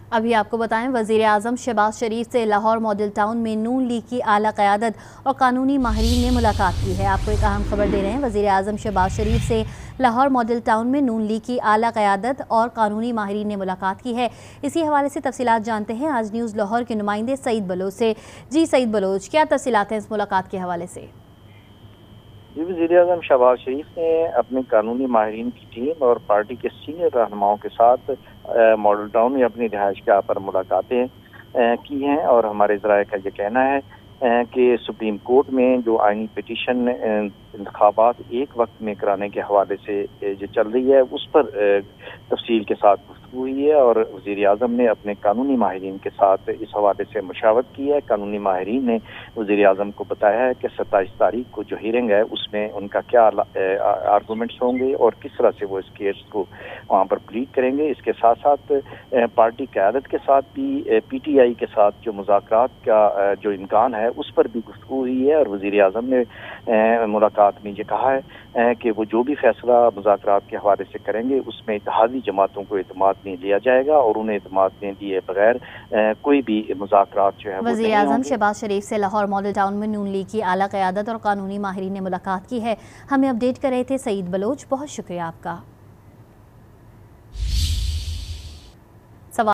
अभी आपको बताएं, वज़ीर आज़म शहबाज शरीफ से लाहौर मॉडल टाउन में नून लीग की आला क़यादत और कानूनी माहिरीन ने मुलाकात की है। आपको एक अहम खबर दे रहे हैं, वज़ीर आज़म शहबाज शरीफ से लाहौर मॉडल टाउन में नून लीग की आला क़यादत और कानूनी माहिरीन ने मुलाकात की है। इसी हवाले से तफसीलात जानते हैं आज न्यूज़ लाहौर के नुमाइंदे सईद बलोच से। जी सईद बलोच, क्या तफसीलात हैं इस मुलाकात के हवाले से? जी, वज़ीर आज़म शहबाज शरीफ ने अपने कानूनी माहिरीन की टीम और पार्टी के सीनियर रहनुमाओं के साथ मॉडल टाउन में अपनी रिहाइश गाह पर मुलाकातें की हैं और हमारे ज़राए का ये कहना है कि सुप्रीम कोर्ट में जो आईनी पिटीशन इंतखाबात एक वक्त में कराने के हवाले से जो चल रही है उस पर तफसील के साथ गुफ्तगू हुई है और वज़ीर आज़म ने अपने कानूनी माहिरीन के साथ इस हवाले से मशावरत की है। कानूनी माहिरीन ने वज़ीर आज़म को बताया है कि 27 तारीख को जो हियरिंग है उसमें उनका क्या आर्गूमेंट्स होंगे और किस तरह से वो इस केस को वहाँ पर प्लीड करेंगे। इसके साथ साथ पार्टी क़यादत के साथ भी PTI के साथ जो मुज़ाकरात का जो इम्कान है उस पर भी गुफ्तगू हुई है और वज़ीर आज़म ने मुलाकात में ये कहा है कि वो जो भी फैसला मुज़ाकरात के हवाले से करेंगे उसमें इत्तेहादी जमातों को एतमाद में लिया जाएगा और उन्हें एतमाद में दिए बगैर कोई भी मुज़ाकरात जो है वज़ीर आज़म शहबाज शरीफ से लाहौर मॉडल टाउन में नून लीग की आला क़यादत और कानूनी माहिरीन ने मुलाकात की है। हमें अपडेट कर रहे थे सईद बलोच, बहुत शुक्रिया आपका।